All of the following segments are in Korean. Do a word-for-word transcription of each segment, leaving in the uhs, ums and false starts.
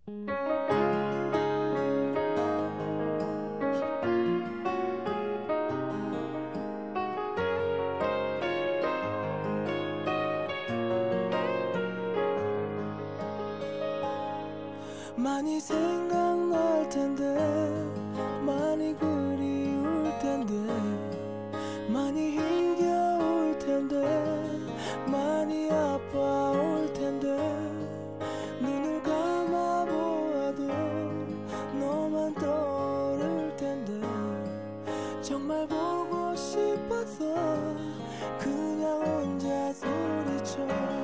많이 생각날 텐데, 많이 그리울 텐데, 많이 힘겨울 텐데, 많이 아파올 텐데, 눈을 감아보아도 너만 떠오를 텐데, 정말 보고 싶어서 그냥 혼자 소리쳐.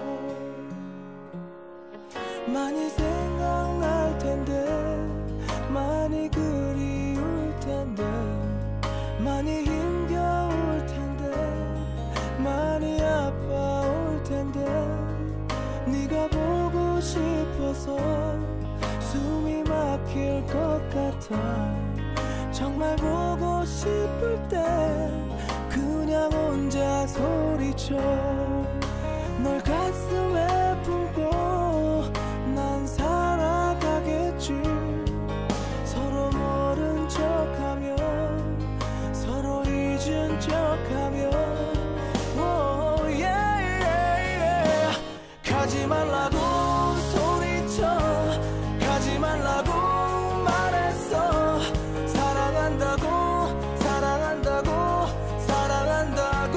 많이 생각날 텐데, 많이 그리울 텐데, 많이 힘겨울 텐데, 많이 아파올 텐데, 네가 보고 싶어서 숨이 막힐 것 같아. 정말 보고 싶을 때 그냥 혼자 소리쳐. 널 가슴에 품고 난 살아가겠지. 서로 모른 척하며, 서로 잊은 척하며. oh, yeah, yeah, yeah. 가지 말라고 소리쳐, 가지 말라고 말했어. 사랑한다고, 사랑한다고, 사랑한다고.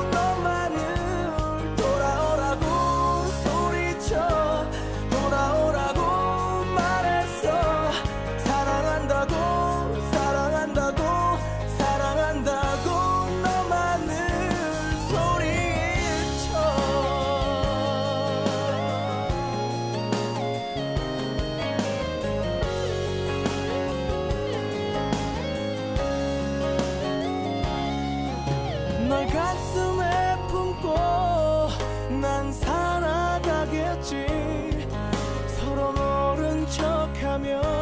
너만을 돌아오라고 소리쳐, 돌아오라고 말했어. 사랑한다고, 사랑한다고, 사랑한다고. 너만을 소리쳐. 널 가슴에 품고 난 살아가겠지. 서로 모른 척하며